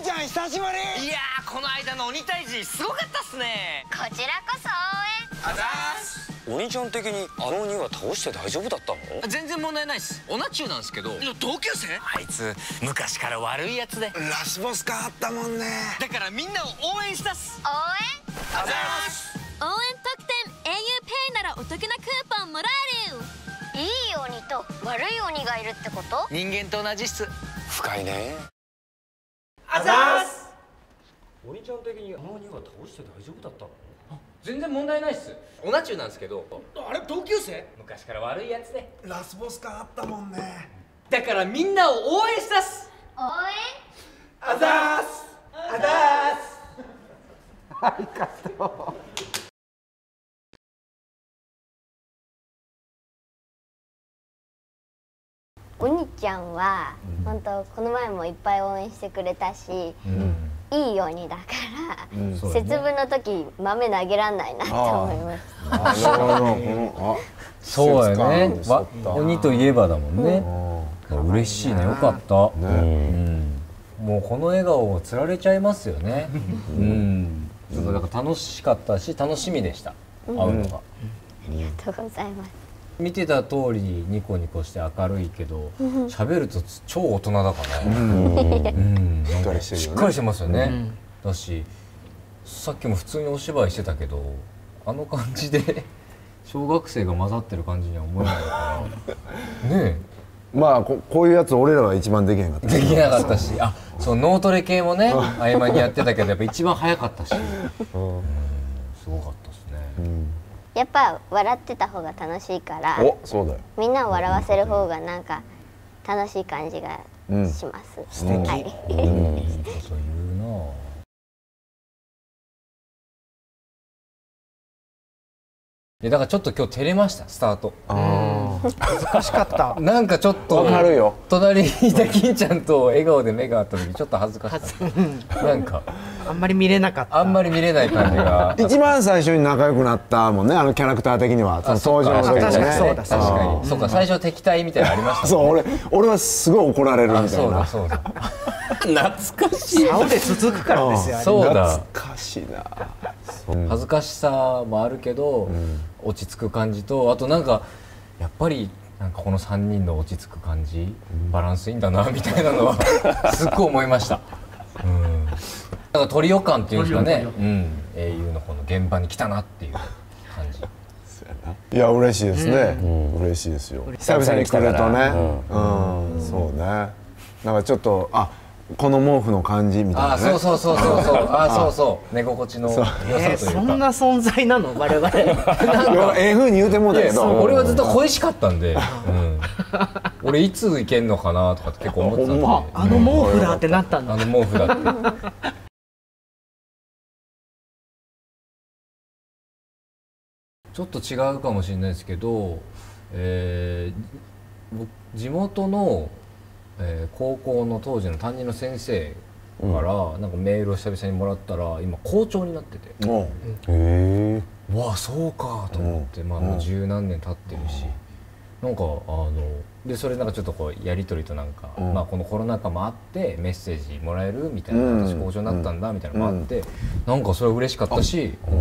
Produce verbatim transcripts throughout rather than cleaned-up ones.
ちゃん久しぶり。 いやー、この間の鬼退治すごかったっすね。 こちらこそ応援。 あざーす。 お兄ちゃん的にあの鬼は倒して大丈夫だったの？ 全然問題ないっす。オナチューなんですけど、同級生？あいつ昔から悪いやつでラスボスかあったもんね。 だからみんなを応援したっす。 応援。 あざーす。 応援特典 エーユーペイならお得なクーポンもらえる。 いい鬼と悪い鬼がいるってこと？ 人間と同じっす。 深いね。 あざーす。 お兄ちゃん的にあの鬼は倒して大丈夫だったの？ 全然問題ないっす。オナチューなんですけど、 あれ同級生？ 昔から悪いやつでラスボスかあったもんね。 だからみんなを応援したっす。 応援。 あざーす。あざーす。ありがとう。 お兄ちゃんは、うん、本当この前もいっぱい応援してくれたし、うん、いい鬼だから、うん、節分の時豆投げらんないなと思います。 そうやね。鬼といえばだもんね。嬉しいね。よかった。もうこの笑顔をつられちゃいますよね。うん。だから楽しかったし楽しみでした。会うのが。 ありがとうございます。 見てた通りニコニコして明るいけど喋ると超大人だからね。しっかりしてますよね。だしさっきも普通にお芝居してたけどあの感じで小学生が混ざってる感じには思えないからね。 まあ こ, こういうやつ俺らが一番できへんかった。 できなかったし、あ、そう脳トレ系もね合間にやってたけどやっぱ一番早かったし、うん、すごかったですね。 やっぱ笑ってた方が楽しいから、 お、そうだよ。 みんなを笑わせる方がなんか楽しい感じがします。素敵。はい。そう言うな。 いやだからちょっと今日照れましたスタート。 恥ずかしかった。 なんかちょっとわかるよ。 隣にいた金ちゃんと笑顔で目が合った時ちょっと恥ずかしかった。なんかあんまり見れなかった。 あんまり見れない感じが。 一番最初に仲良くなったもんね、あのキャラクター的には。その登場の時にね。 そうだ確かに。そうか最初敵対みたいなのありました。 そう俺俺はすごい怒られるみたいな。 そうだそうだ。懐かしい。 竿で続くからですよ。 そうだ。 懐かしいな。 恥ずかしさもあるけど落ち着く感じと、あとなんかやっぱりなんかこのさんにんの落ち着く感じバランスいいんだなみたいなのはすっごい思いました。うん。なんかトリオ感っていうんですかね。うん。英雄のこの現場に来たなっていう感じ。 いや嬉しいですね。嬉しいですよ。久々に来るとね。うん。そうね。なんかちょっとあ。この毛布の感じみたいなね。 あ、そうそうそうそうそう。あ、そうそう。寝心地の良さというか。 そんな存在なの我々。 ええ風に言うてもだけど。 俺はずっと恋しかったんで。俺いつ行けんのかなとかって結構思ってたんで。 あの毛布だってなったんだ。 あの毛布だって。ちょっと違うかもしれないですけど、えー、僕地元のえー、高校の当時の担任の先生からなんかメールを久々にもらったら今校長になってて、うん、へえわあそうかと思って、うん、まあもう十何年経ってるし、うん、なんかあのでそれなんかちょっとこうやり取りとなんか、うん、まあこのコロナ禍もあってメッセージもらえるみたいな、うん、私校長になったんだみたいなのもあって、うん、なんかそれ嬉しかったし、うん、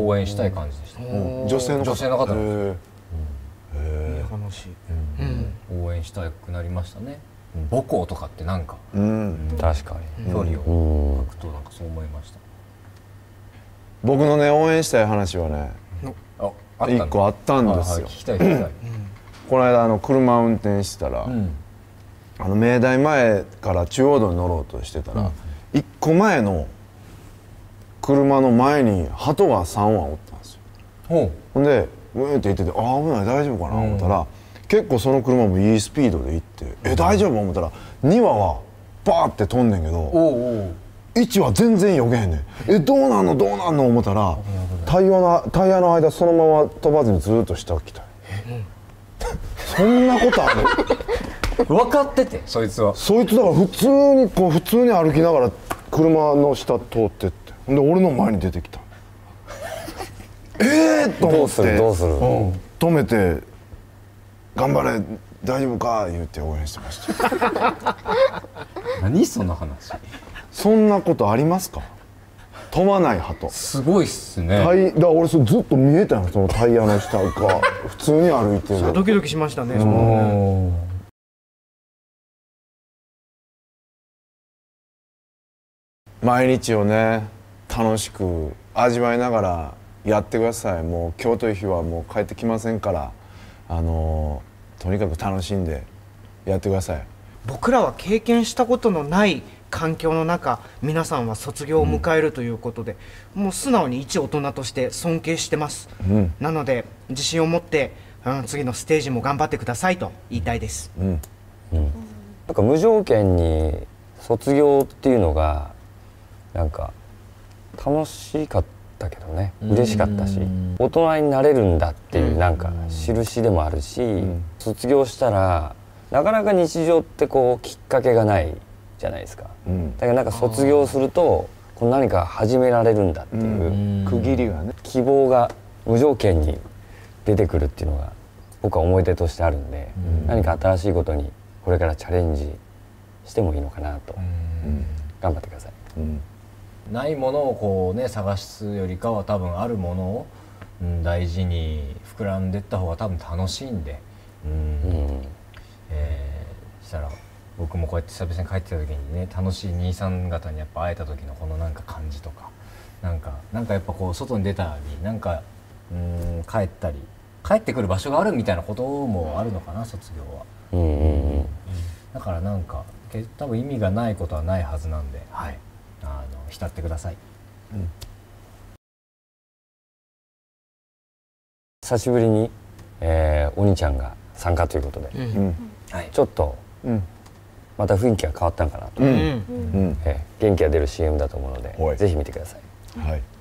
応援したい感じでした。 女性の方女性の方なんですよ。 へえ楽しい、 うん、応援したくなりましたね。母校とかってなんか、 うん、 確かに距離を置くとなんかそう思いました。 僕のね応援したい話はね一個あったんですよ。 聞きたい聞きたい。 この間あの車運転してたら、うん、あの明大前から中央道に乗ろうとしてたら、うん、いっこまえの車の前に鳩がさんわおったんですよ。ほんでうーって言ってて、ああ危ない大丈夫かな思ったら、うん、結構その車もいいスピードで行って「え大丈夫?」思ったらにわはバーって飛んねんけどいちわ全然よけへんねん。えどうなんのどうなんの思ったらタイヤのタイヤの間そのまま飛ばずにずっと下来た。そんなことある？ 分かっててそいつはそいつだから普通にこう普通に歩きながら車の下通ってってほんで俺の前に出てきた。えーと思ってどうするどうする、うん、 止めて「頑張れ大丈夫か?」言って応援してました。 何その話。 そんなことありますか？飛ばない鳩。 すごいっすね。 タイだから俺それずっと見えたよ、そのタイヤの下が普通に歩いてる。 ドキドキしましたね。そのね毎日をね楽しく味わいながらやってください。もう今日という日はもう帰ってきませんから、あのとにかく楽しんでやってください。 僕らは経験したことのない環境の中、皆さんは卒業を迎えるということで、うん、もう素直に一大人として尊敬してます、うん、なので自信を持って、うん、次のステージも頑張ってくださいと言いたいです、うんうん、なんか無条件に卒業っていうのがなんか楽しかったけどね、嬉しかったし、大人になれるんだっていうなんか印でもあるし、うん、卒業したらなかなか日常ってこうきっかけがないじゃないですか、うん、だからなんか卒業するとこう何か始められるんだっていう、うん、区切りがね、希望が無条件に出てくるっていうのが僕は思い出としてあるんで、うん、何か新しいことにこれからチャレンジしてもいいのかなと、うん、頑張ってください、うん、 ないものをこうね探すよりかは多分あるものを、うん、大事に膨らんでいった方が多分楽しいんで、うんうんえー、したら僕もこうやって久々に帰ってきた時にね、楽しい兄さん方にやっぱ会えた時のこのなんか感じとかなんかなんかやっぱこう外に出たりなんかうん帰ったり帰ってくる場所があるみたいなこともあるのかな、卒業は、うんうんうん、だからなんか多分意味がないことはないはずなんで、はい、あの浸ってください、うん、 久しぶりに、えー、お兄ちゃんが参加ということで、うんはい、ちょっと、うん、また雰囲気が変わったんかなと、うんうんえー、元気が出る シーエム だと思うので、ぜひ見てください。はい